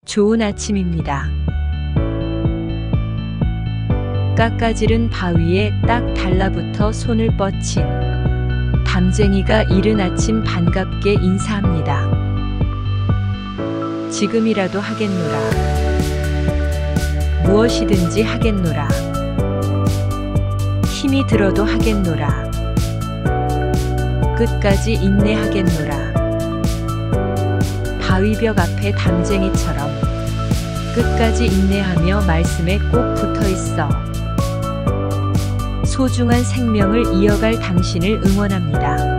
좋은 아침입니다. 깎아지른 바위에 딱 달라붙어 손을 뻗친 담쟁이가 이른 아침 반갑게 인사합니다. 지금이라도 하겠노라. 무엇이든지 하겠노라. 힘이 들어도 하겠노라. 끝까지 인내하겠노라. 바위벽 앞에 담쟁이처럼 끝까지 인내하며 말씀에 꼭 붙어 있어 소중한 생명을 이어갈 당신을 응원합니다.